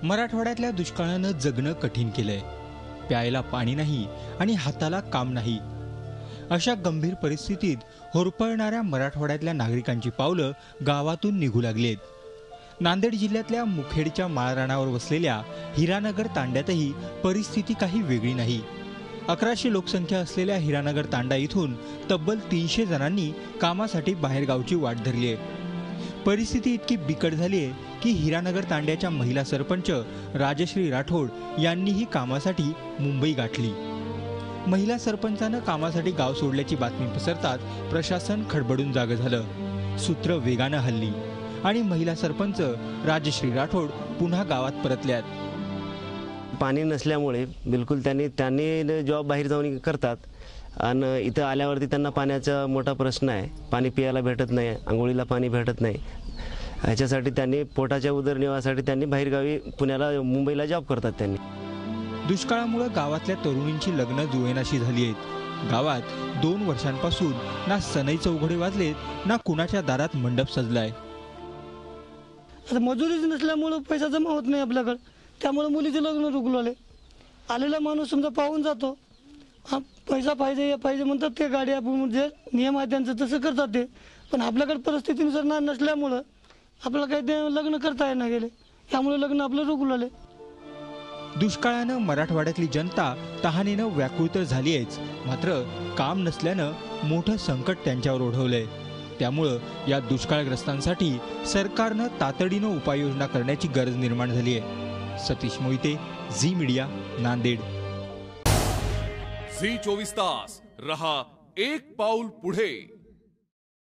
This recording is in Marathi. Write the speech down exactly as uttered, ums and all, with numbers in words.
मराठवाड्यातल्या दुष्काळानं जगणं कठीण केलंय। प्यायला पाणी नाही आणि हाताला काम नाही। अशा गंभीर परिस्थितीत होरपळणाऱ्या मराठवाड्यातल्या नागरिकांची पावलं गावातून निघू लागलीत। नांदेड जिल्ह्यातल्या मुखेडच्या माळरानावर वसलेल्या हिरानगर तांड्यातही परिस्थिती काही वेगळी नाही। अकराशे लोकसंख्या असलेल्या हिरानगर तांडा इथून तब्बल तीनशे जणांनी कामासाठी बाहेरगावची वाट धरली आहे। परिस्थिती इतकी बिकट झाली आहे की हिरानगर तांड्याच्या महिला सरपंच राजश्री राठोड यांनीही कामासाठी मुंबई गाठली। महिला सरपंचानं कामासाठी गाव सोडल्याची बातमी पसरताच प्रशासन खडबडून जागं झालं। सूत्र वेगानं हल्ली आणि महिला सरपंच राजश्री राठोड पुन्हा गावात परतल्यात। पाणी नसल्यामुळे बिलकुल त्यांनी त्यांनी जॉब बाहेर जाऊन करतात आणि इथं आल्यावरती त्यांना पाण्याचा मोठा प्रश्न आहे। पाणी पियाला भेटत नाही, आंघोळीला पाणी भेटत नाही। ह्याच्यासाठी त्यांनी पोटाच्या उदरनिर्वाहासाठी त्यांनी बाहेरगावी पुण्याला मुंबईला जॉब करतात। त्यांनी दुष्काळामुळे गावातल्या तरुणींची लग्न जुळेनाशी झाली आहेत। गावात दोन वर्षांपासून ना सनई चौघडे वाजलेत ना कुणाच्या दारात मंडप सजलाय। आता मजुरीच नसल्यामुळे पैसा जमा होत नाही आपल्याकडे, त्यामुळे मुलीचे लग्न रुकले। आलेला माणूस समजा पाहून जातो, हा पैसा पाहिजे हे पाहिजे म्हणतात, ते गाडी आपण जे नियम आहे त्यांचं तसं करतात ते। पण आपल्याकडे परिस्थितीनुसार ना नसल्यामुळं आपल्याला काही ते लग्न करता येणार गेले, त्यामुळे लग्न आपलं रुकले। दुष्काळानं मराठवाड्यातली जनता तहानेनं व्याकुळ तर झाली आहेच, मात्र काम नसल्यानं मोठं संकट त्यांच्यावर ओढवलंय। त्यामुळं या दुष्काळग्रस्तांसाठी सरकारनं तातडीनं उपाययोजना करण्याची गरज निर्माण झाली आहे। सतीश मोहिते, झी मीडिया, नांदेड। झी चोवीस तास रहा एक पाऊल पुढे।